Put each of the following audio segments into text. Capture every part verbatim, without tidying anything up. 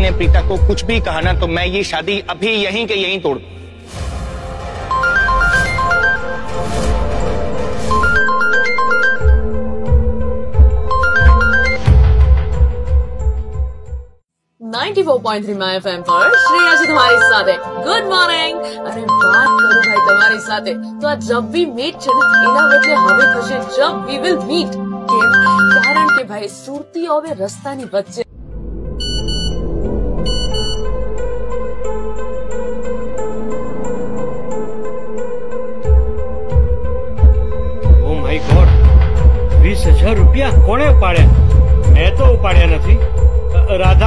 ने प्रीता को कुछ भी कहा ना तो मैं ये शादी अभी यहीं के यहीं तोड़। Ninety four point three my FM पर श्रेया जी तुम्हारी साथे गुड मॉर्निंग। अरे बात करूं भाई તમારી સાથે તો આ જબ વી મીટ છે ને એના બદલે હવે થશે જબ વી વિલ મીટ। કેમ? કારણ કે ભાઈ સુરતી હવે રસ્તાની વચ્ચે ઓ માય ગોડ વીસ હજાર રૂપિયા કોણે ઉપાડ્યા? મેં તો ઉપાડ્યા નથી। राधा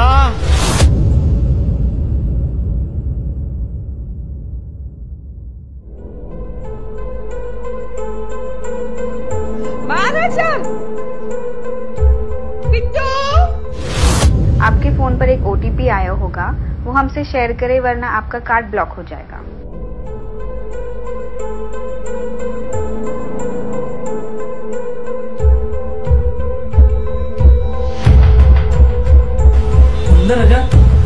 आपके फोन पर एक ओटीपी आया होगा, वो हमसे शेयर करें वरना आपका कार्ड ब्लॉक हो जाएगा। पंद्रह हजार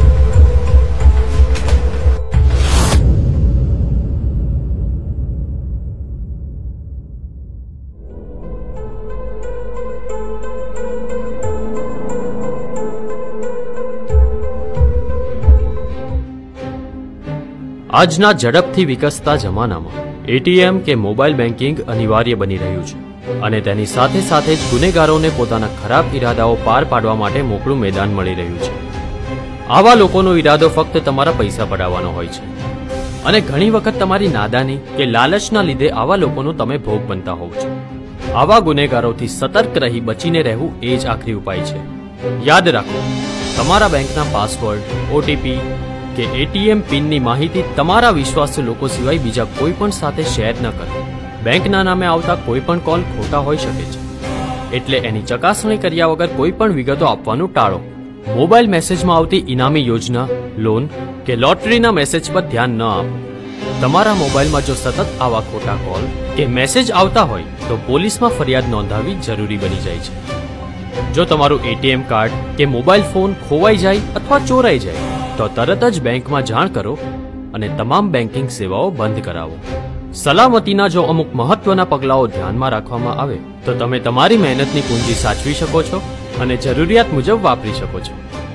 આજના ઝડપથી વિકસતા જમાનામાં એટીએમ કે મોબાઈલ બેન્કિંગ અનિવાર્ય બની રહ્યું છે અને તેની સાથે સાથે જ ગુનેગારોને પોતાના ખરાબ ઈરાદાઓ પાર પાડવા માટે મોકળું મેદાન મળી રહ્યું છે। આવા લોકોનો ઈરાદો ફક્ત તમારા પૈસા પડાવવાનો હોય છે અને ઘણી વખત તમારી નાદાની કે લાલચના લીધે આવા લોકોનો તમે ભોગ બનતા હોવ છો। આવા ગુનેગારોથી સતર્ક રહી બચીને રહેવું એ જ આખરી ઉપાય છે। યાદ રાખો, તમારા બેંકના પાસવર્ડ, ઓટીપી કે એટીએમ પિનની માહિતી તમારા વિશ્વાસુ લોકો સિવાય બીજા કોઈ પણ સાથે શેર ન કરો। બેંકના નામે આવતા કોઈ પણ કોલ ખોટા હોઈ શકે છે, એટલે એની ચકાસણી કર્યા વગર કોઈ પણ વિગતો આપવાનું ટાળો। મોબાઈલ મેસેજમાં આવતી ઇનામી યોજના, લોન કે લોટરીના મેસેજ પર ध्यान ન આપો। તમારા મોબાઈલમાં જો સતત આવા ખોટા કોલ કે મેસેજ આવતા હોય તો પોલીસમાં ફરિયાદ નોંધાવવી જરૂરી બની જાય છે। જો તમારું એટીએમ કાર્ડ કે મોબાઈલ ફોન ખોવાઈ જાય અથવા ચોરાઈ જાય તો તરત જ બેંકમાં જાણ કરો અને તમામ બેન્કિંગ સેવાઓ બંધ કરાવો। સલામતીના જો અમુક મહત્વના પગલાઓ ધ્યાનમાં રાખવામાં આવે તો તમે તમારી મહેનતની પૂંજી સાચવી શકો છો અને જરૂરિયાત મુજબ વાપરી શકો છો।